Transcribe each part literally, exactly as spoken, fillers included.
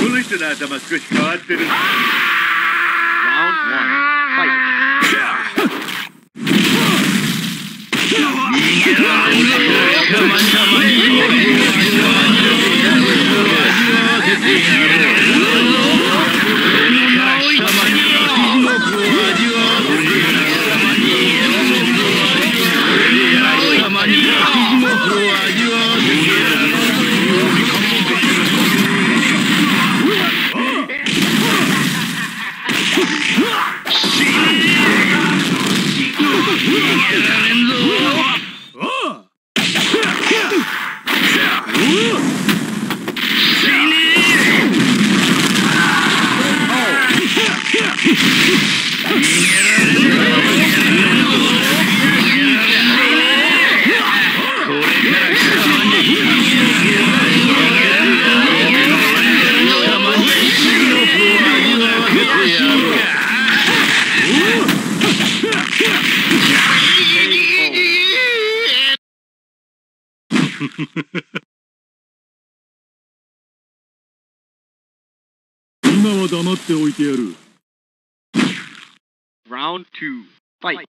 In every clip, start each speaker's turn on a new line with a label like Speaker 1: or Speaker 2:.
Speaker 1: の人の頭少し変わってる。ラウンドワン、ファイト。
Speaker 2: 今は黙っておいてやる。
Speaker 1: ラウンドツー、ファイト。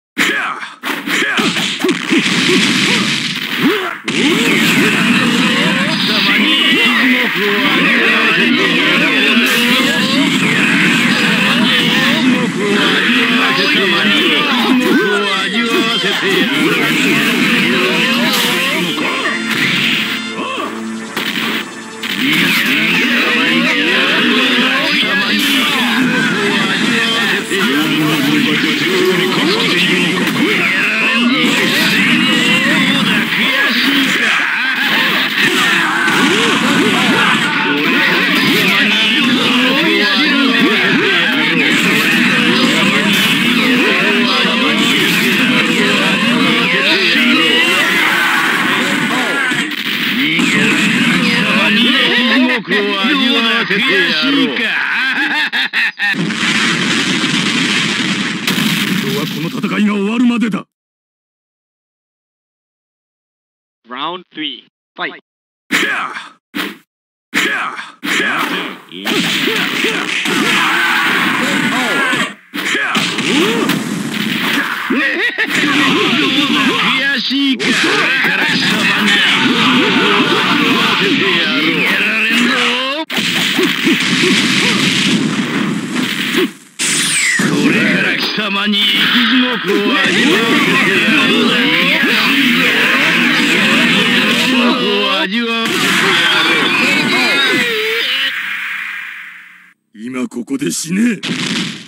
Speaker 2: この戦いが終わるまでだ。
Speaker 1: ラウンドスリー、ファイト。
Speaker 2: 悔しいか。から貴様に当ててやろう。やられんぞ。これから貴様に生き地獄を味わわせてやる。地獄を味わわせてやろう。今ここで死ね。